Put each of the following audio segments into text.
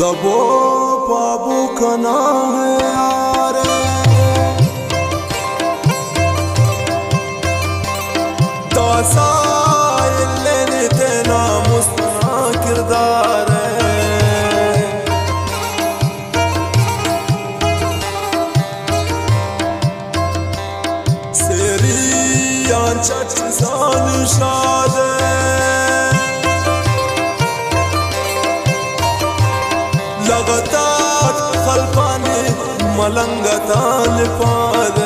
दबो बाबू का ना है यारे दासा लेने तेना मुस्तना किरदार सेरी चट सान शाद लगतात खलपाने मलंगतान पादे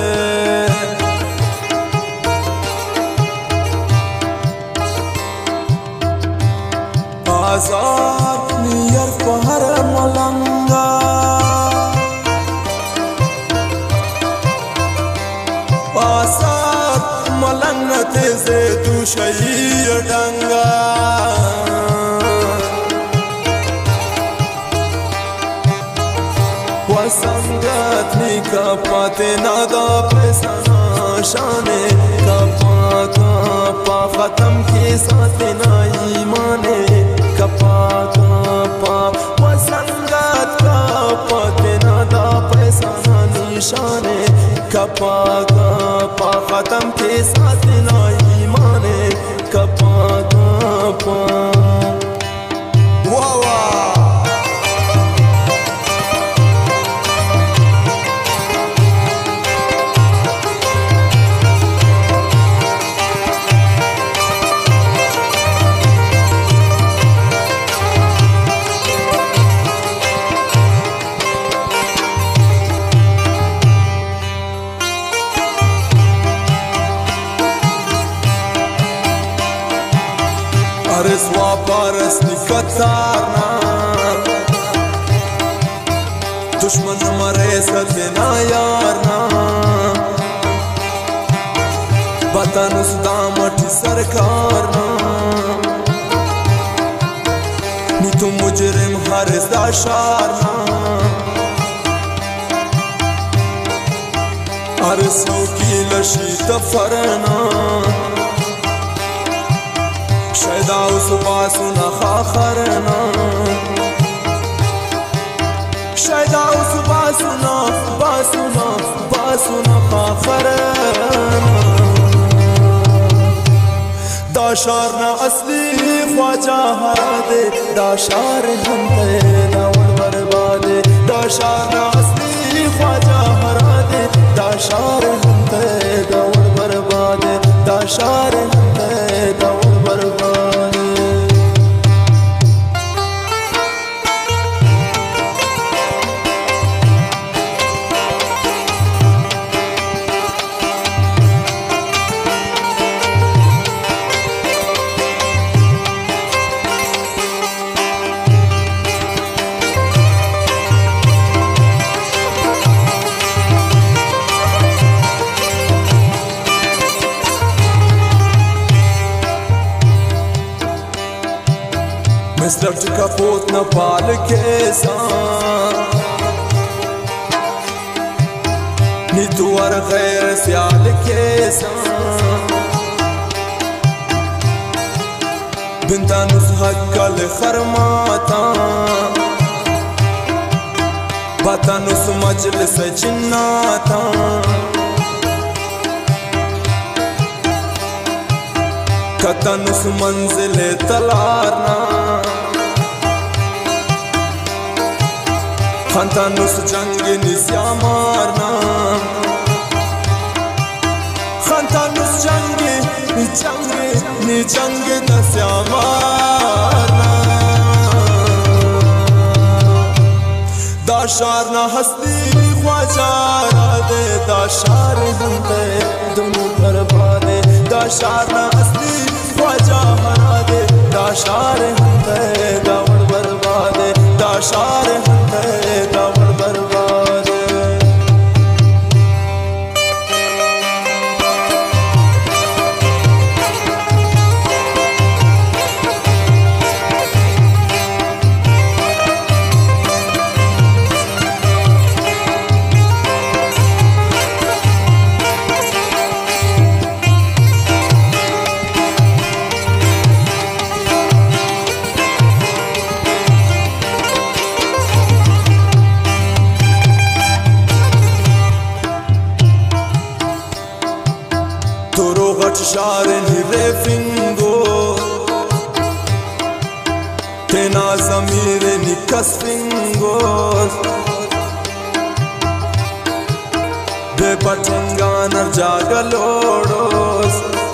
आजाद नियर पहर मलंगा आसाद मलंग तेजे दुशई डंगा वसंगत नी कपाते नादा पैसा शाने कपा खत्म के साथ ना ईमाने कपा वसंगत कपाते नादा पैसा निशाने कपा खत्म के साथ ना ईमाने कपा वाह वाह Arăsua parăsni cățarna Dușman mare să te iarna Batanu sudamati sarkarna Ni tu mujrim haris da sharna Arăsau ki lashi tafarna शैदा उस बासुना खाखरना शैदा उस बासुना खाखरना दाशारना असली ख्वाजा हरा दे दाशार हमते दावड़ बर्बादे दाशारना असली ख्वाजा हरा दे दाशार हमते दावड़ बर्बादे दाशार हमते Dawar Mislab kaput na pal ke san Ni tuar ghair syal ke san Binta nuzhak kal kharmata Bata nuz majlis jinnata Kata nuz manzil talarna Khanta nus jang nisya marna Khanta nus jang nisya marna Dasharna hasti khwaja de Dashar humte dunu barbade Dasharna hasti khwaja de Dashar humte dawad barbade Dashar humte dawad barbade شار نی فنگو تینا ضمیر نی کس فنگو بے پٹنگا نر جاگلوڑوس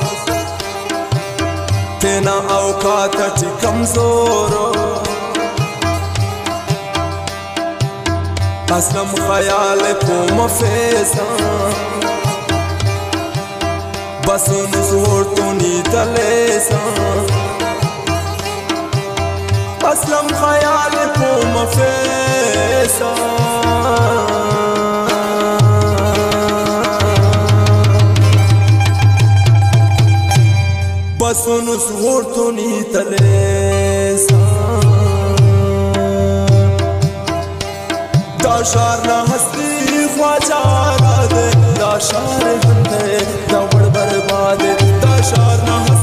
تینا اوقات ٹی کمزورو اسلم خیال کو مفیسان بسون زور تو نیتا لیسان اسلم خیال کو مفیسان بسون زور تو نیتا لیسان دا شار نا ہستی خواجہ را دے دا شار ہندے دا بڑ برباد دا شار نا